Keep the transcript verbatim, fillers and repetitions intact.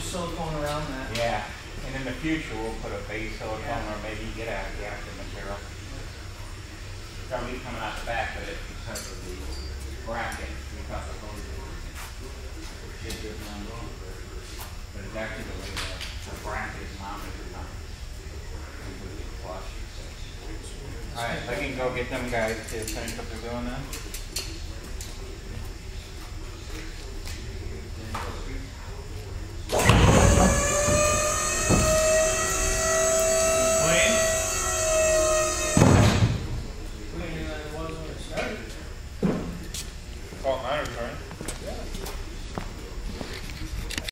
silicone around that. Yeah. And in the future, we'll put a base silicone yeah. or maybe get out the active material. Probably coming out the back of it because of the bracket. We cut the hose. But it's actually the way the, the bracket is mounted or not. Completely flush. Alright, so I can go get them guys to finish up their doing that.